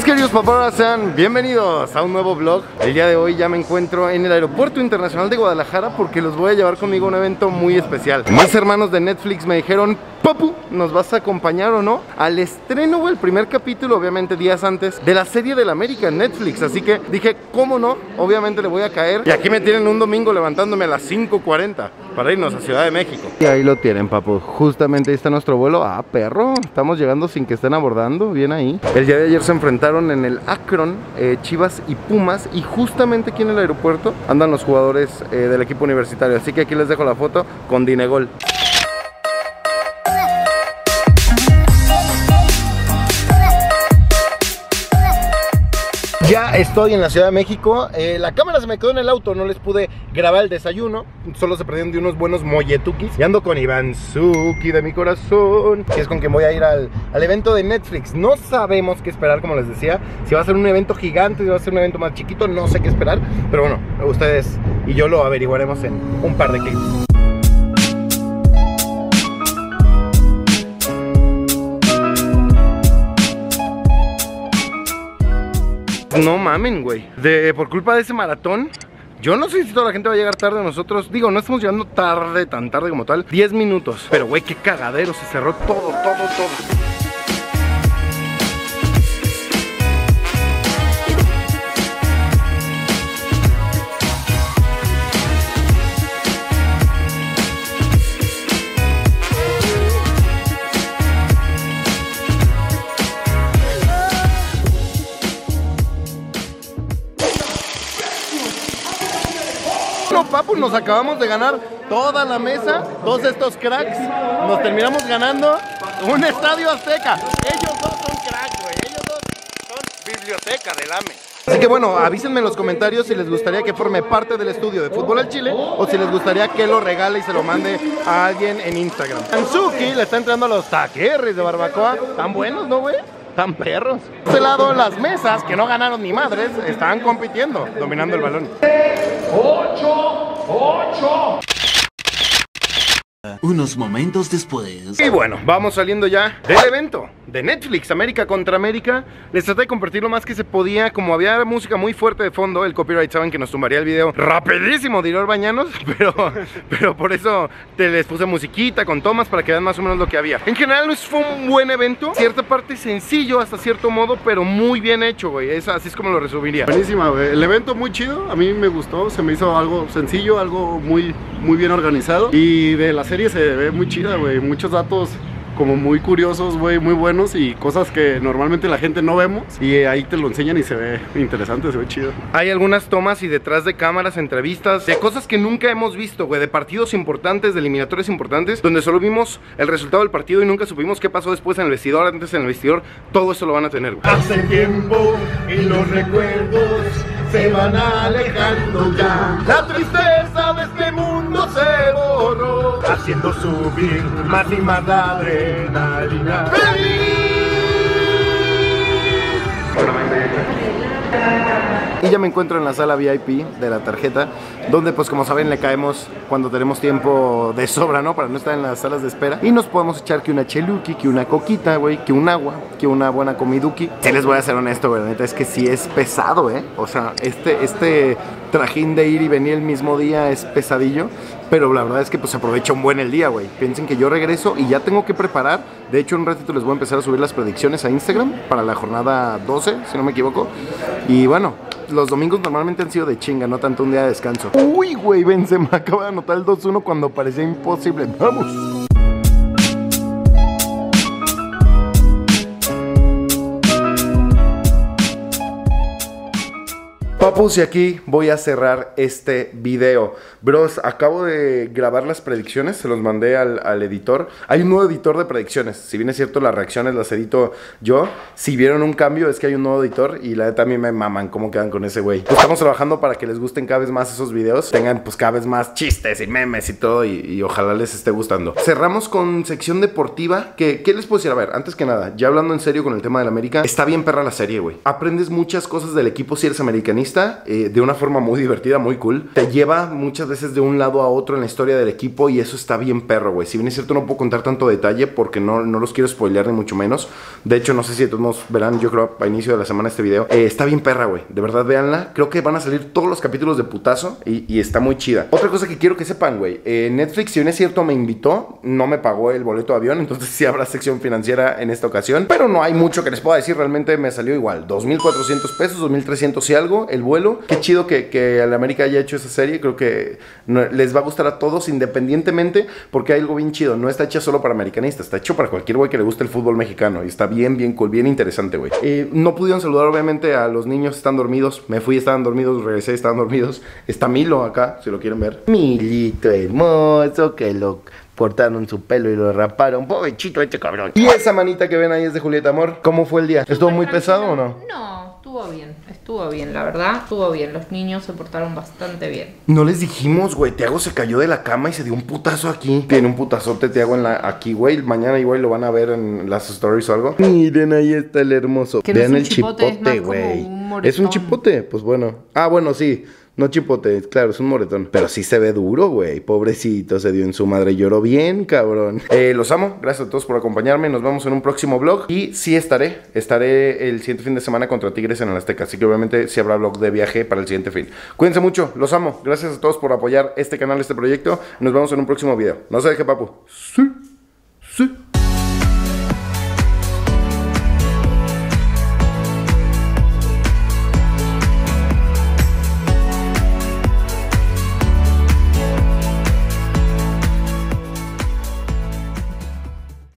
queridos papás, sean bienvenidos a un nuevo vlog. El día de hoy ya me encuentro en el Aeropuerto Internacional de Guadalajara porque los voy a llevar conmigo a un evento muy especial. Mis hermanos de Netflix me dijeron: Papu, ¿nos vas a acompañar o no? Al estreno, el primer capítulo, obviamente días antes, de la serie del América en Netflix. Así que dije, ¿cómo no? Obviamente le voy a caer. Y aquí me tienen un domingo levantándome a las 5:40 para irnos a Ciudad de México. Y ahí lo tienen, papu. Justamente ahí está nuestro vuelo. Ah, perro, estamos llegando sin que estén abordando. Bien ahí. El día de ayer se enfrentaron en el Akron Chivas y Pumas. Y justamente aquí en el aeropuerto andan los jugadores del equipo universitario. Así que aquí les dejo la foto con Dinegol. Ya estoy en la Ciudad de México. La cámara se me quedó en el auto, no les pude grabar el desayuno. Solo se perdieron de unos buenos molletukis. Y ando con Ivanzuki de mi corazón, que es con quien voy a ir al evento de Netflix. No sabemos qué esperar, como les decía. Si va a ser un evento gigante, si va a ser un evento más chiquito, no sé qué esperar. Pero bueno, ustedes y yo lo averiguaremos en un par de clips. No mamen, güey. Por culpa de ese maratón, yo no sé si toda la gente va a llegar tarde. Nosotros, digo, no estamos llegando tarde, tan tarde como tal, 10 minutos. Pero, güey, qué cagadero, se cerró todo. No, papu, nos acabamos de ganar toda la mesa, todos estos cracks. Nos terminamos ganando un estadio Azteca. Ellos dos son cracks, güey. Ellos dos son biblioteca del AME. Así que bueno, avísenme en los comentarios si les gustaría que forme parte del estudio de Fútbol al Chile o si les gustaría que lo regale y se lo mande a alguien en Instagram. Ivanzuki le está entrando a los taquerris de barbacoa. Tan buenos, ¿no, güey? Tan perros. De este lado, las mesas, que no ganaron ni madres, estaban compitiendo, dominando el balón. 8. Unos momentos después. Y bueno, vamos saliendo ya del evento de Netflix, América contra América. Les traté de compartir lo más que se podía. Como había música muy fuerte de fondo, el copyright saben que nos tumbaría el video rapidísimo de Iror Bañanos. Pero por eso les puse musiquita con tomas para que vean más o menos lo que había. En general fue un buen evento. Cierta parte sencillo hasta cierto modo, pero muy bien hecho, güey. Así es como lo resumiría. Buenísima, güey. El evento muy chido. A mí me gustó. Se me hizo algo sencillo, algo muy bien organizado. Y de la serie se ve muy chida, güey. Muchos datos como muy curiosos, güey, muy buenos y cosas que normalmente la gente no vemos. Y ahí te lo enseñan y se ve interesante, se ve chido. Hay algunas tomas y detrás de cámaras, entrevistas, de cosas que nunca hemos visto, güey. De partidos importantes, de eliminatorias importantes, donde solo vimos el resultado del partido y nunca supimos qué pasó después en el vestidor, antes en el vestidor. Todo eso lo van a tener, güey. Hace tiempo y los recuerdos se van alejando ya. La tristeza de este mundo se borró, haciendo subir más y más la adrenalina. ¡Feliz! Y ya me encuentro en la sala VIP de la tarjeta, donde pues como saben le caemos cuando tenemos tiempo de sobra, ¿no? Para no estar en las salas de espera. Y nos podemos echar que una cheluki, que una coquita, güey, que un agua, que una buena comiduki. Sí les voy a ser honesto, güey, la neta es que sí es pesado, ¿eh? O sea, este trajín de ir y venir el mismo día es pesadillo. Pero la verdad es que pues aprovecha un buen el día, güey. Piensen que yo regreso y ya tengo que preparar. De hecho, en un ratito les voy a empezar a subir las predicciones a Instagram para la jornada 12, si no me equivoco. Y bueno, los domingos normalmente han sido de chinga, no tanto un día de descanso. Uy, güey, Benzema acaba de anotar el 2-1 cuando parecía imposible. ¡Vamos! Papus, y aquí voy a cerrar este video. Bros, acabo de grabar las predicciones, se los mandé al editor. Hay un nuevo editor de predicciones. Si bien es cierto, las reacciones las edito yo. Si vieron un cambio, es que hay un nuevo editor. Y la neta a mí me maman cómo quedan con ese güey. Estamos trabajando para que les gusten cada vez más esos videos. Tengan pues cada vez más chistes y memes y todo. Y ojalá les esté gustando. Cerramos con sección deportiva. ¿Qué les puedo decir? A ver, antes que nada, ya hablando en serio con el tema del América, está bien perra la serie, güey. Aprendes muchas cosas del equipo si eres americanista. protagonista, de una forma muy divertida, muy cool, te lleva muchas veces de un lado a otro en la historia del equipo y eso está bien perro, güey. Si bien es cierto no puedo contar tanto detalle porque no los quiero spoilear ni mucho menos. De hecho, no sé si de todos modos verán, yo creo a inicio de la semana este video. Está bien perra, güey. De verdad, véanla. Creo que van a salir todos los capítulos de putazo y está muy chida. Otra cosa que quiero que sepan, güey. Netflix, si bien es cierto, me invitó, no me pagó el boleto de avión, entonces sí habrá sección financiera en esta ocasión. Pero no hay mucho que les pueda decir, realmente me salió igual. 2,400 pesos, 2,300 y algo, el vuelo. Qué chido que la América haya hecho esa serie. Creo que les va a gustar a todos independientemente, porque hay algo bien chido. No está hecha solo para americanistas, está hecho para cualquier güey que le guste el fútbol mexicano. Y está bien cool, bien interesante, güey. No pudieron saludar, obviamente, a los niños, están dormidos. Me fui, estaban dormidos, regresé, estaban dormidos. Está Milo acá, si lo quieren ver. Milito hermoso, que lo cortaron su pelo y lo raparon. Pobrecito este cabrón. Y esa manita que ven ahí es de Julieta Amor. ¿Cómo fue el día? ¿Estuvo muy pesado o no? No, estuvo bien, la verdad. Estuvo bien, los niños se portaron bastante bien. No les dijimos, güey, Tiago se cayó de la cama y se dio un putazo aquí. Tiene un putazote Tiago aquí, güey. Mañana igual lo van a ver en las stories o algo. Miren, ahí está el hermoso. Que vean no el chipote, güey. ¿Es un chipote? Pues bueno. Ah, bueno, sí. No chipote, claro, es un moretón. Pero sí se ve duro, güey. Pobrecito, se dio en su madre. Lloró bien, cabrón. Los amo. Gracias a todos por acompañarme. Nos vemos en un próximo vlog. Y sí estaré el siguiente fin de semana contra Tigres en el Azteca. Así que obviamente sí habrá vlog de viaje para el siguiente fin. Cuídense mucho. Los amo. Gracias a todos por apoyar este canal, este proyecto. Nos vemos en un próximo video. No se deje, papu. Sí.